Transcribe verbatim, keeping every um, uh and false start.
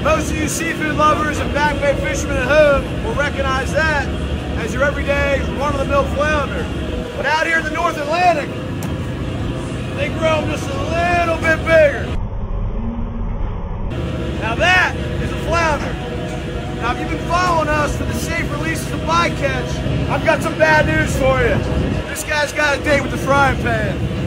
Most of you seafood lovers and Back Bay fishermen at home will recognize that as your everyday run-of-the-mill flounder. But out here in the North Atlantic, they grow them just a little bit bigger. Now that is a flounder. Now if you've been following us for the safe releases of bycatch, I've got some bad news for you. This guy's got a date with the frying pan.